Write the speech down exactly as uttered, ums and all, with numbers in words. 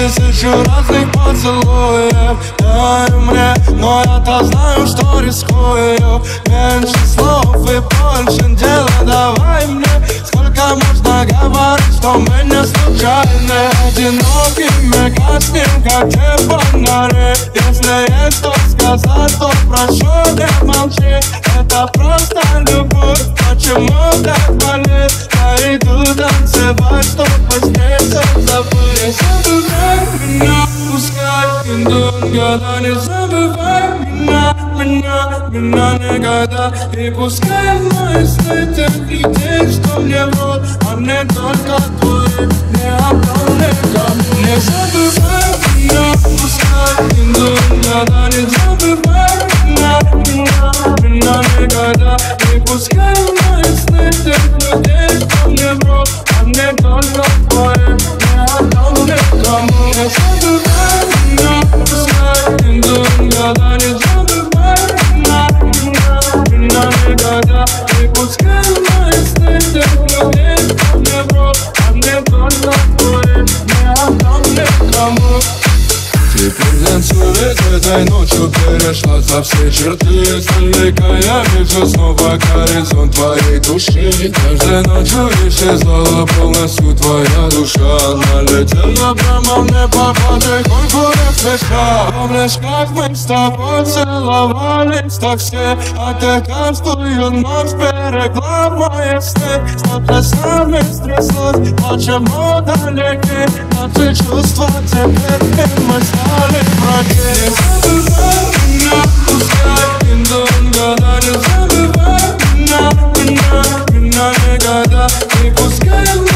тысячу разных поцелуев. Дай мне, но я-то знаю, что рискую. Меньше слов и больше дела, давай мне. Сколько можно говорить, что мы не случайны. Одинокими гаснем, как те фонари. Если есть что сказать, то прошу, не молчи. Это просто любовь, почему так болит? Я иду танцевать, чтобы здесь все забыть. Не забывай меня, пускай идут года. Не забывай меня, меня, меня никогда. И пускай мои сны тех людей, что мне врут, а мне только твои не отдал никому. Не забывай меня, пускай идут года. Не забывай меня, меня, меня никогда. И пускай мои сны тех людей, что мне врут, а мне только твои не отдал никому. Не забывай меня, пускай идут года. Не забывай меня, меня, меня никогда. И пускай мои сны тех людей, что мне врут, а мне только твои не отдал никому. Теперь танцует этой ночью, перешла за все черты. Издалека я вижу снова горизонт твоей души. Каждой ночью исчезала полностью твоя душа. Налетела прямо мне по потихоньку не спеша. Помнишь, как мы с тобой целовались так все, а ты каждую ночь берегла мои сны. Что-то с нами стряслось, почему далеки наши чувства теперь, и мы стали враги. Не забывай меня, пускай идут года. Не забывай меня, меня, меня никогда. И пускай